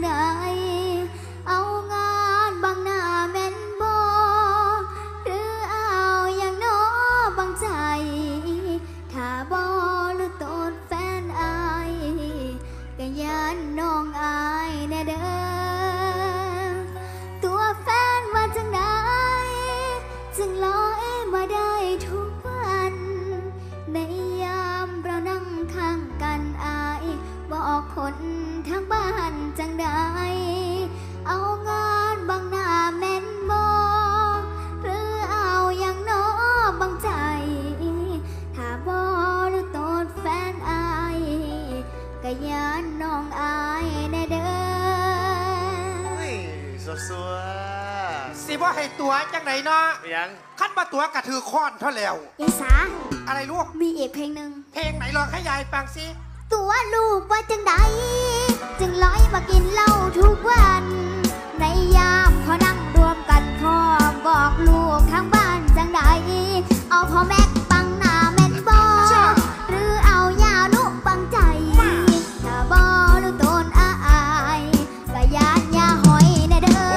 ใดเอางานบางหน้าแม่นบ่หรือเอาอย่างน้อบางใจถ้าบ่หรือตนแฟนอายก็ยันน้องอายแน่เด้อตัวแฟนว่าจังใดจึงลอยมาได้ทุกวันในยามเรานั่งข้างกันอายบอกคนทั้งบ้านจังใดเอางานบางหน้าแม่นบ่หรือเอาอย่างน้อบางใจถ้าบ่หรือตนแฟนอายก็ยานน้องอายแน่เด้อสัวสิบ่ให้ตัวจังไหนเนาะยังขั้นมาตัวกระถือค้อนเท่าแล้วยายสาอะไรลูกมีอีกเพลงหนึ่งเพลงไหนลองให้ยายฟังสิตัวลูกว่าจังใดจึงลอยมากินเหล้าทุกวันในยามพอนั่งรวมกันพ่อบอกลูกทางบ้านจังใดเอาพ่อแม่บังหน้าแม่นบ่หรือเอายาลูกบังใจถ้าบ่หรือตนอายก็ยานยาหอยแน่เด้อ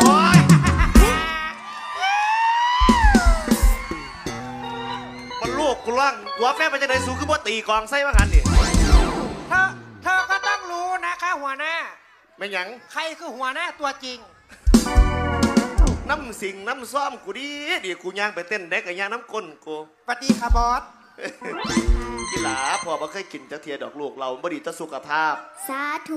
มันลูกกูร่างตัวแฟนมันจะได้สูงขึ้นบ่ตีกองไส้ว่างั้นดิเธอก็ต้องรู้นะคะหัวหน้าไม่ยังใครคือหัวหน้าตัวจริงน้ำสิงน้ำซ้อมกูดีกูย่างไปเต้นเด็กกับย่างน้ำก้นกูสวัสดีค่ะบอสกีฬาพ่อบ่เคยกินจะเทียดอกลูกเราบ่ดีต่อสุขภาพสาธุ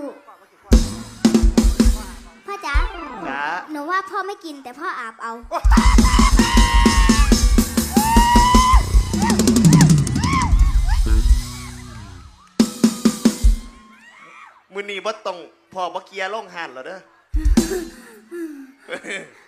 พ่อจ๋าหนูว่าพ่อไม่กินแต่พ่ออาบเอามือนี้บ่ต้องพ่อบ่เกียร์ลงหันหรอเด้อ